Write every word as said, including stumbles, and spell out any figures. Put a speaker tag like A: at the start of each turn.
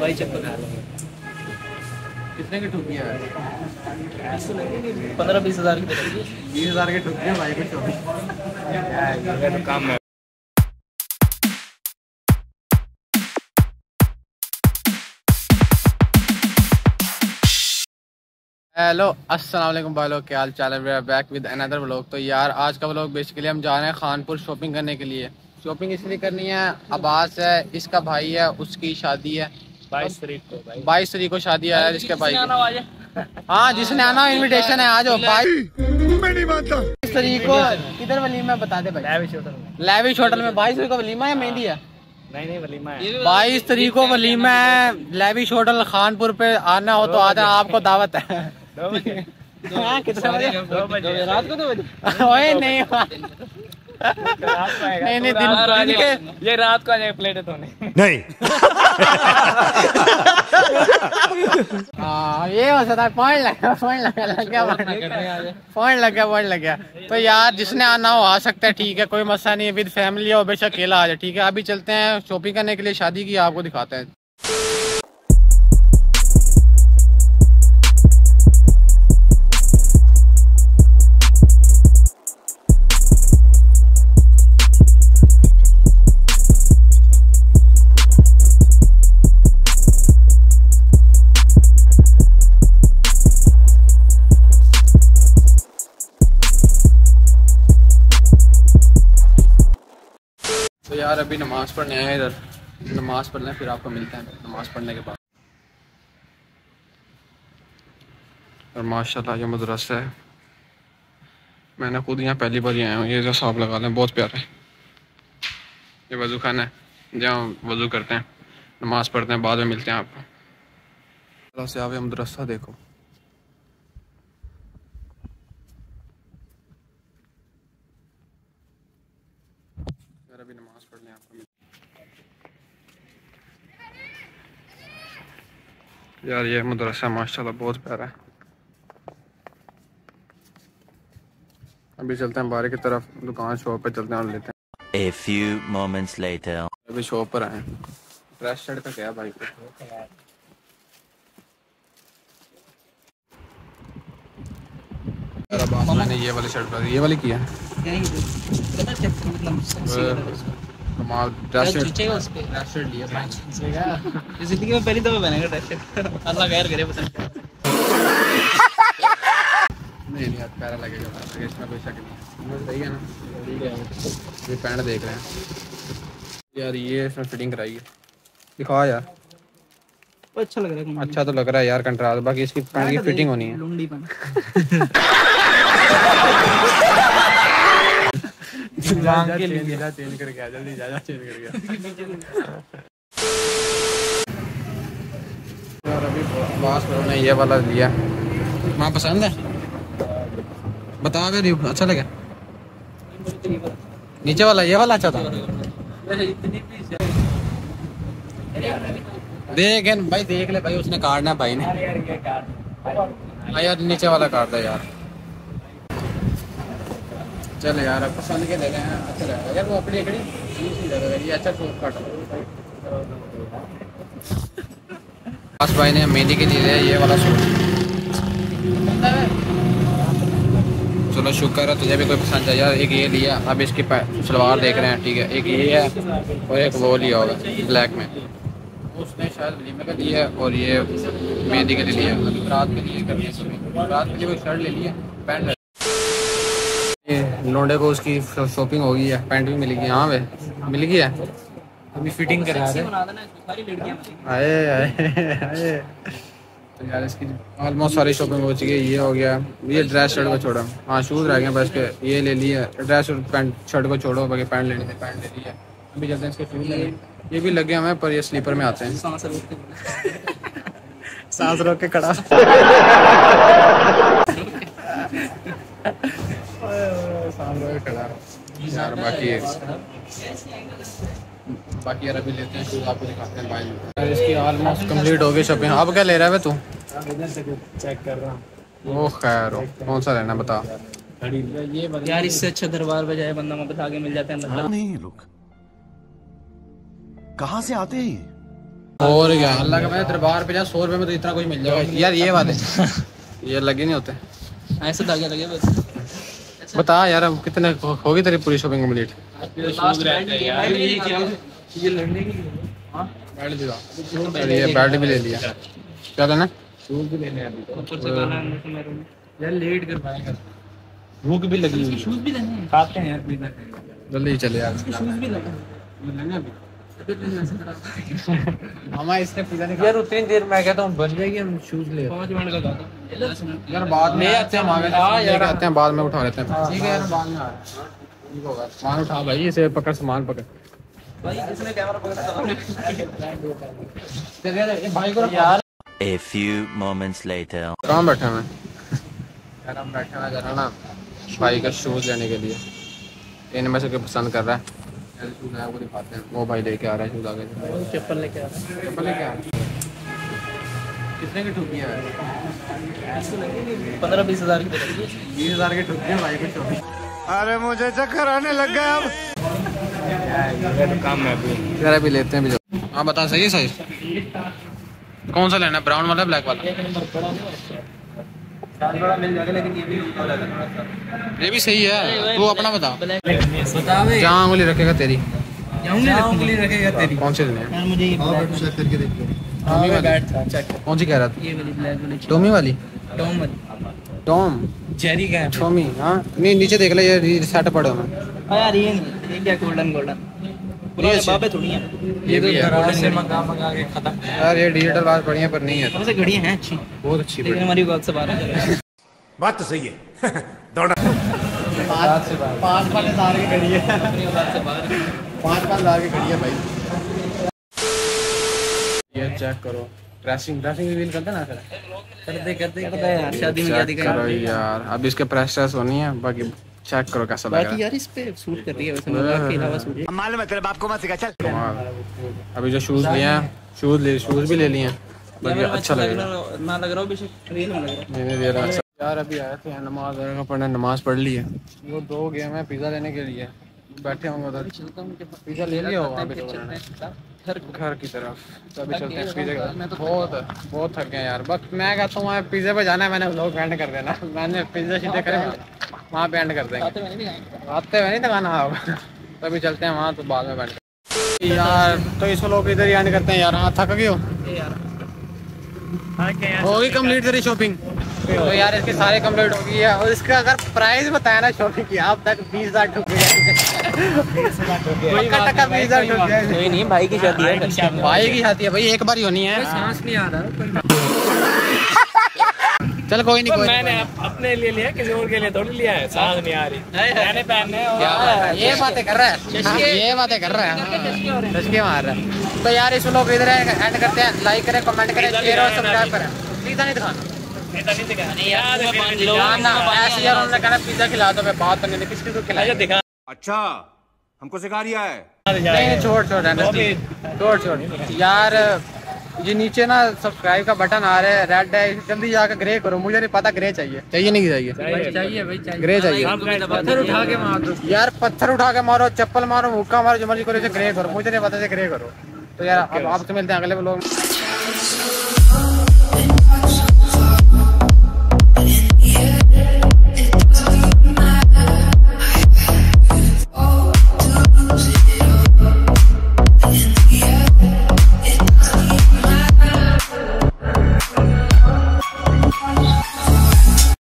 A: भाई चप्पल
B: कितने की ठुकियाँ है?
A: पंद्रह बीस हजार की
B: बीस हजार की ठुकियाँ भाई कुछ होगी
A: तो काम है।
B: हेलो अस्सलाम वालेकुम भाई लोग, क्या हाल चाल है? We are back with another vlog. तो यार आज का व्लॉग बेसिकली हम जा रहे हैं खानपुर शॉपिंग करने के लिए। शॉपिंग इसलिए करनी है, अब्बास है, इसका भाई है, उसकी शादी है
A: बाईस तारीख को
B: बाईस तारीख को शादी है यार इसके भाई की। हाँ जिसने आना इनविटेशन है, आ जाओ। बाईस तारीख को किधर वलीमा है बता दे भाई? लैविश होटल में। बाईस तारीख को वलीमा है, मेहंदी है?
A: नहीं नहीं वलीमा है।
B: बाईस तारीख को वलीमा है लैविश होटल खानपुर पे। आना हो तो आना, आपको दावत है। हाँ कितने बजे? रात को दो बजे? ओए नहीं नहीं नहीं दिन, दिन के
A: ये रात को आ जाएगा प्लेट धोने।
C: नहीं
B: हाँ ये हो सकता है। पॉइंट लगा पॉइंट लगा लग गया पॉइंट लग गया पॉइंट लग गया। तो यार जिसने आना हो आ सकता है, ठीक है, कोई मसला नहीं है। विद फैमिली हो बेशक अकेला आ जाए, ठीक है। अभी चलते हैं शॉपिंग करने के लिए शादी की, आपको दिखाते हैं। तो यार अभी नमाज़ पढ़ने आए इधर, नमाज़ पढ़ लें फिर आपको मिलते हैं नमाज़ पढ़ने के बाद। और माशाल्लाह ये मदरसा है, मैंने खुद यहाँ पहली बार ही आया हूँ। ये जो साहब लगा लें बहुत प्यारा है। ये वज़ू खाना है जहाँ वज़ू करते हैं, नमाज़ पढ़ते हैं, बाद में मिलते हैं आपको। तरह से आप ये मदरसा देखो। यार अभी नमाज़ पढ़ लें, आपको यार ये मदरसा माशाल्लाह बहुत प्यारा है। अभी चलते हैं बाहर की तरफ, दुकान शॉप पे चलते हैं और लेते हैं।
C: A few moments later.
B: अभी शॉप पर आए। ड्रेस शर्ट का क्या भाई? मैंने ये वाली शर्ट ये वाली किया कमाल। ड्रेस शर्ट ड्रेस शर्ट लिया
A: जिंदगी में पहली दफा पहनेगा ड्रेस शर्ट। अल्लाह खैर करे पता
B: नहीं नहीं प्यारा लगेगा, इसमें कोई शक नहीं। सही है ना? ये पैंट देख रहे हैं यार, ये इसमें फिटिंग कराई है। दिखा यार,
A: अच्छा लग रहा है।
B: अच्छा तो लग रहा है यार कंट्रास्ट, बाकी इसकी पैंट की फिटिंग होनी है।
A: लुंडी पन
B: के लिए चेंज करके आ, जल्दी जा चेंज करके। यार अभी बास ने ये वाला लिया, वहाँ पसंद है? बता दे रिव्यू, अच्छा लगा? नीचे वाला ये वाला अच्छा था। देख भाई देख ले भाई, उसने काटना है भाई ने। हाँ यार नीचे वाला काट दे यार। चल यार अब पसंद के ले रहे हैं, अच्छा लगेगा यार। वो अपनी एकड़ी ये अच्छा शॉर्ट कट। बस भाई ने मेहंदी के लिए लिया ये वाला सूट। चलो शुक्र है तुझे भी कोई पसंद है यार। एक ये लिया, अब इसकी सलवार देख रहे हैं, ठीक है। एक ये है और एक वो लिया होगा ब्लैक में, उसने शायद वलीमे का लिया और ये मेहंदी के लिए लिया। अभी रात के लिए करनी है, रात के लिए कोई शर्ट ले लिया, पैंट। ये लोंडे को उसकी शॉपिंग हो गई है, पैंट भी मिल गई। हाँ वे मिल गई है, अभी फिटिंग करा रहे। आए आए आए तो यार इसकी ऑलमोस्ट सारी शॉपिंग हो चुकी है। ये हो गया, ये ड्रेस शर्ट को छोड़ा। हाँ शूज़ रह गए बस के, ये ले लिया। ड्रेस और पैंट शर्ट को छोड़ो, बाकी पैंट लेने थे पैंट ले लिया। अभी चलते हैं इसके शूज़ लगे, ये भी लगे हमें, पर ये स्लीपर में आते हैं। सांस रोक के खड़ा खड़ा यार। बाकी बाकी यार अभी लेते हैं शूज़, आपको दिखाते हैं भाई। यार इसकी ऑलमोस्ट कंप्लीट हो गई शॉपिंग। अब क्या ले रहा है तू?
A: चेक कर रहा हूँ।
B: ओ खैर कौन सा लेना बता
A: यार। इससे अच्छा दरबार बजाए बंदा वापस आगे मिल जाते हैं।
C: नहीं लोग कहाँ से आते हैं?
B: और क्या अल्लाह का मैं दरबार पे जा सौ रुपए में तो इतना कुछ मिल जाएगा यार। ये बात है ये लगे नहीं होते
A: ऐसे धागे लगे बस।
B: बता यार अब कितने होगी तेरी पूरी शॉपिंग कंप्लीट?
A: ये लड़ने की
B: ये बैट भी ले लिया। क्या लेना?
A: शूज भी लेने अभी ऊपर से गाना है तो मेरे में यार लेट कर पाएगा।
B: भूख भी लगी हुई
A: शूज भी लेने हैं। खाते हैं यार पिज़्ज़ा
B: जल्दी चले यार।
A: शूज भी लेने
B: लेने अभी
A: मामा इसने पिज़्ज़ा नहीं यार उतनी देर मैं कहता हूँ बन जाएगी हम शूज ले पाँच मिनट का था
B: यार बाद में आते हैं आगे लेके आते हैं बाद में उठा लेते हैं। ठीक है यार बाद में आ ठीक होगा। सामान उठा भाई इसे पकड़ सामान पकड़
A: भाई इसने कैमरा पकड़ा
B: चल भाई को
A: यार।
C: A few moments later.
B: कहाँ बैठे हैं? यार हम बैठे हैं जरा ना भाई का शूज़ लेने के लिए। इनमें से कोई पसंद कर रहा है शूज़ है वो दिखाते हैं। वो भाई लेके आ रहा है शूज़ आगे
A: चप्पल लेके आ रहा है।
B: चप्पल लेके आ रहा है। कितने की ठुकी है?
A: पंद्रह बीस हजार की पड़ेगी।
B: बीस हजार की ठुकी है भाई को शॉपिंग।
D: अरे मुझे चक्कर आने लग गया अब।
B: काम में भी भी लेते हैं भी। हाँ बता सही है साइज कौन सा लेना है? ब्राउन वाला ब्लैक वाला?
A: बड़ा मिल जाएगा लेकिन ये भी थोड़ा सा
B: ये भी सही है। तू अपना बता
A: बता बे
B: जहाँ उंगली रखेगा तेरी
A: उंगली रखेगा तेरी।
B: कौन से लेने हैं?
A: यार मुझे ये
D: चेक करके देखो।
B: टॉमी वाली?
A: बैठ चेक
B: कौन सी कह रहा था?
A: ये वाली ब्लैक वाली
B: टॉमी वाली?
A: टॉम वाली
B: टॉम
A: जेरी का है।
B: टॉमी हाँ नहीं नीचे देख ले ये सेट पड़े हुए हैं।
A: हाँ यार ये नहीं ये क्या गोल्डन गोल्डन पुराने बाबे थोड़ी हैं।
B: ये भी है।
A: गोल्डन से मंगा मंगा के खत्म।
B: यार ये डिजिटल बात बढ़िया पर नहीं है
A: कौन से घड़ियां हैं अच्छी
B: बहुत अच्छी
A: लेकिन हमारी बात से बाहर है।
D: बात तो सही है। दौड़ा
A: बात से बाहर
B: पाँच पाँच हजार की घड़ी है।
A: अपनी बात से बाहर है।
B: पाँच पाँच हजार की घड़ी है भाई। ये चेक करो ड्रेसिंग ड्रेसिंग रिवील करते ना सर
A: कर दे कर दे करता है यार शादी में क्या दिखाएगा
B: करो यार। अब इसके प्रेस ट्रेस होनी है बाकी चेक करो कैसा लग रहा
A: बाकी यार इस पे सूट कर रही है वैसे मजाक के अलावा सूट
D: मालूम है तेरे बाप को मत सिखा चल।
B: है। अभी जो शूज लिए हैं शूज ले शूज भी ले लिए हैं बाकी अच्छा लगेगा।
A: ना लग रहा हो बेशक ट्रेन में लग रहा है।
B: मैंने दे रहा अच्छा यार अभी आए थे नमाज वगैरह पढ़ने नमाज पढ़ ली है। वो दो गए मैं पिज़्ज़ा लेने के लिए बैठे होंगे उधर। पिज़्ज़ा ले लिया होगा अभी तो
A: घर
B: घर की तरफ तो अभी चलते हैं पिज़्ज़ा की तरफ। बहुत बहुत थक गए यार बस मैं कहता हूँ पिज़्ज़ा पे जाना है मैंने लोग एंड कर देना। मैंने पिज़्ज़ा सीधे करे वहाँ पे एंड कर देंगे। आते हुए नहीं दिखाना होगा तो अभी चलते हैं वहाँ तो बाद में बैठ यार। तो इसको लोग इधर ही एंड करते हैं यार। हाँ थक गए हो होगी कंप्लीट तेरी शॉपिंग? तो यार इसकी सारी कंप्लीट होगी है और इसका अगर प्राइस बताया ना शॉपिंग की आप तक बीस हजार ठुक टका बीस हजार ठुक गया।
A: कोई नहीं भाई की शादी है।
B: भाई की शादी है भाई एक बार ही होनी है।
A: सांस नहीं आ रहा।
B: चल कोई नहीं कोई
E: मैंने अपने लिए लिया किसी और के लिए थोड़ी लिया है। सांस नहीं आ रही मैंने पहनने और
B: ये बातें कर रहा है ये बातें कर रहा है चस्के मार रहा है। तो यार इस लोग इधर एंड करते हैं। लाइक करें कमेंट करें शेयर और सब्सक्राइब करें। पिज़्ज़ा नहीं दिखाना ऐसे यार उन्होंने कहना पिज़्ज़ा खिला दो मैं बात करने किसकी को खिलाया
E: दिखा।
D: अच्छा हमको सिखा रिया है।
B: नहीं छोड़ छोड़ छोड़ छोड़ यार। ये नीचे ना सब्सक्राइब का बटन आ रहा है रेड है जल्दी जाकर ग्रे करो। मुझे नहीं पता ग्रे चाहिए चाहिए नहीं चाहिए
A: चाहिए भाई चाहिए
B: ग्रे चाहिए।
A: पत्थर उठा के मारो
B: यार पत्थर उठा के मारो चप्पल मारो मुक्का मारो जो मर्जी करो ग्रे करो। मुझे नहीं पता ग्रे करो। तो यार अब आपसे मिलते हैं अगले व्लॉग में।